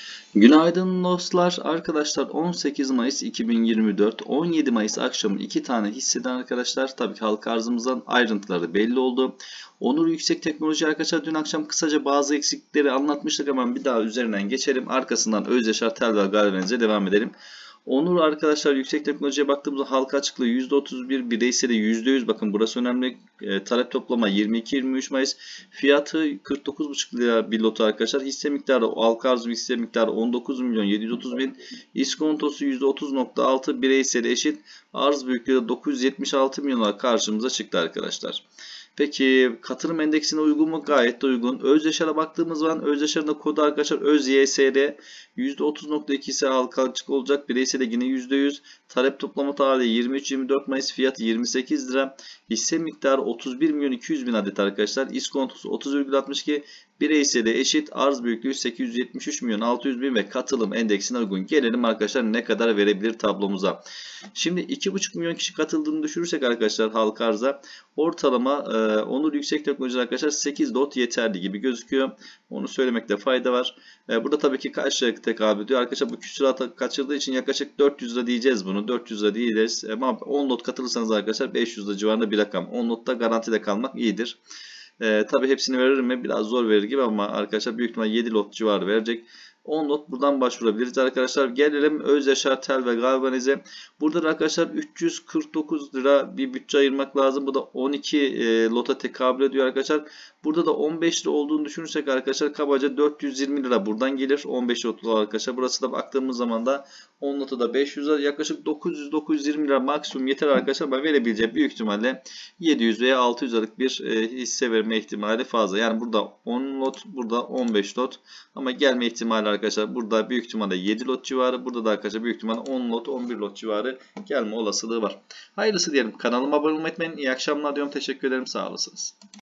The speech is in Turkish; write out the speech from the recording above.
Günaydın dostlar. Arkadaşlar 18 Mayıs 2024, 17 Mayıs akşamı 2 tane hisseden arkadaşlar. Tabii ki halka arzımızdan ayrıntıları belli oldu. Onur Yüksek Teknoloji arkadaşlar dün akşam kısaca bazı eksiklikleri anlatmıştık ama bir daha üzerinden geçelim. Arkasından Özyaşar Tel ve Galvanize devam edelim. Onur arkadaşlar yüksek teknolojiye baktığımızda halka açıklığı %31, bireyseli %100. Bakın burası önemli. Talep toplama 22-23 Mayıs. Fiyatı 49,5 lira bir lotu arkadaşlar. Hisse miktarı halka arz hisse miktarı 19.730.000. İskontosu %30.6, bireyseli eşit. Arz büyüklüğü 976 milyona karşımıza çıktı arkadaşlar. Peki katılım endeksine uygun mu? Gayet de uygun. Özyaşar'a baktığımız zaman Özyaşar'ın da kodu arkadaşlar ÖZYSR %30.2 ise halka açık olacak. Bireysel yine %100. Talep toplama tarihi 23-24 Mayıs. Fiyatı 28 lira. Hisse miktarı 31.200.000 adet arkadaşlar. İskontosu 30,62. Bireysel eşit. Arz büyüklüğü 873.600.000 ve katılım endeksine uygun. Gelelim arkadaşlar ne kadar verebilir tablomuza. Şimdi 2,5 milyon kişi katıldığını düşürürsek arkadaşlar halka arza ortalama Onur Yüksek Teknoloji arkadaşlar 8 lot yeterli gibi gözüküyor. Onu söylemekte fayda var. Burada tabii ki kaç lira tekabül ediyor? Arkadaşlar bu küsuratı kaçırdığı için yaklaşık 400 lira diyeceğiz bunu. 400 lira diyeceğiz. Ama 10 lot katılırsanız arkadaşlar 500 lira civarında bir rakam. 10 lotta garantide kalmak iyidir. Tabii hepsini verir mi? Biraz zor verir gibi ama arkadaşlar büyük ihtimal 7 lot civarı verecek. 10 lot buradan başvurabiliriz arkadaşlar. Gelelim Özyaşar Tel ve Galvanize. Burada arkadaşlar 349 lira bir bütçe ayırmak lazım. Bu da 12 lota tekabül ediyor arkadaşlar. Burada da 15 lira olduğunu düşünürsek arkadaşlar kabaca 420 lira buradan gelir. 15 lotlu arkadaşlar. Burası da baktığımız zaman da 10 lota da 500 lira, yaklaşık 900-920 lira maksimum yeter arkadaşlar. Ben verebileceğim büyük ihtimalle 700 veya 600 liralık bir hisse verme ihtimali fazla. Yani burada 10 lot, burada 15 lot. Ama gelme ihtimali arkadaşlar burada büyük ihtimalle 7 lot civarı. Burada da arkadaşlar büyük ihtimalle 10 lot, 11 lot civarı gelme olasılığı var. Hayırlısı diyelim. Kanalıma abone olmayı unutmayın. İyi akşamlar diyorum. Teşekkür ederim. Sağ olasınız.